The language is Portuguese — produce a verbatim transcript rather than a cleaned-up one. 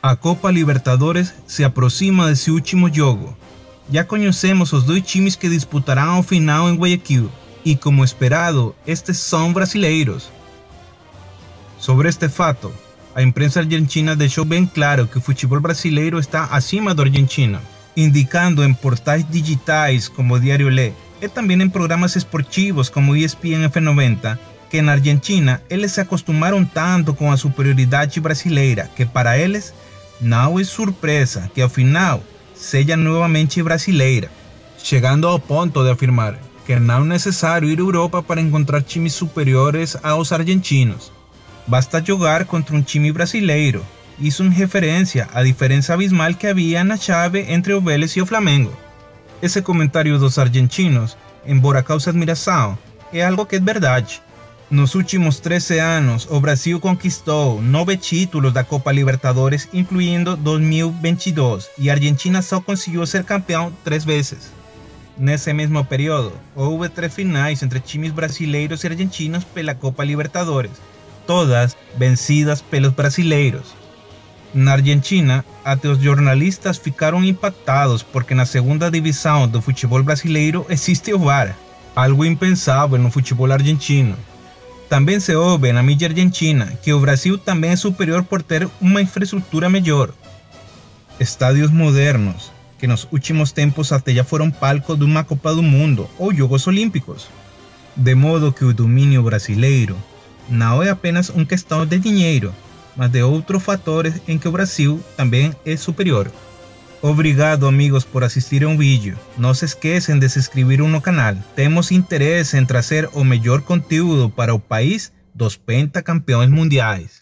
A Copa Libertadores se aproxima de seu último jogo. Já conhecemos os dois times que disputarão ao final em Guayaquil, e como esperado, estes são brasileiros. Sobre este fato, a imprensa argentina deixou bem claro que o futebol brasileiro está acima do argentino, indicando em portais digitais como Diário Lé e também em programas esportivos como E S P N F noventa, que na Argentina eles se acostumaram tanto com a superioridade brasileira que para eles não é surpresa que ao final seja novamente brasileira, chegando ao ponto de afirmar que não é necessário ir à Europa para encontrar times superiores aos argentinos. Basta jogar contra um time brasileiro, isso em referência à diferença abismal que havia na chave entre o Vélez e o Flamengo. Esse comentário dos argentinos, embora cause admiração, é algo que é verdade. Nos últimos treze anos, o Brasil conquistou nove títulos da Copa Libertadores, incluindo dois mil e vinte e dois, e a Argentina só conseguiu ser campeão três vezes. Nesse mesmo período, houve três finais entre times brasileiros e argentinos pela Copa Libertadores, todas vencidas pelos brasileiros. Na Argentina, até os jornalistas ficaram impactados porque na segunda divisão do futebol brasileiro existe o V A R, algo impensável no futebol argentino. Também se ouve na mídia argentina que o Brasil também é superior por ter uma infraestrutura melhor. Estádios modernos, que nos últimos tempos até já foram palco de uma Copa do Mundo ou Jogos Olímpicos. De modo que o domínio brasileiro não é apenas uma questão de dinheiro, mas de outros fatores em que o Brasil também é superior. Obrigado amigos por assistir ao vídeo. Não se esqueçam de se inscrever no canal. Temos interesse em trazer o melhor conteúdo para o país dos pentacampeões mundiais.